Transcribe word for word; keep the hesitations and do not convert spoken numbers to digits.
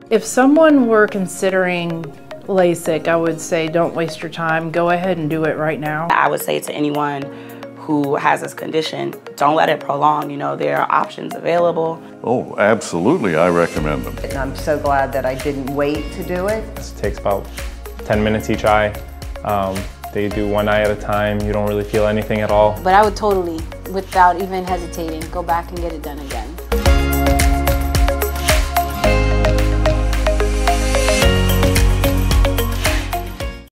If someone were considering LASIK, I would say don't waste your time. Go ahead and do it right now. I would say to anyone who has this condition, don't let it prolong. You know, there are options available. Oh, absolutely, I recommend them. And I'm so glad that I didn't wait to do it. It takes about ten minutes each eye. Um, they do one eye at a time. You don't really feel anything at all. But I would totally, without even hesitating, go back and get it done again.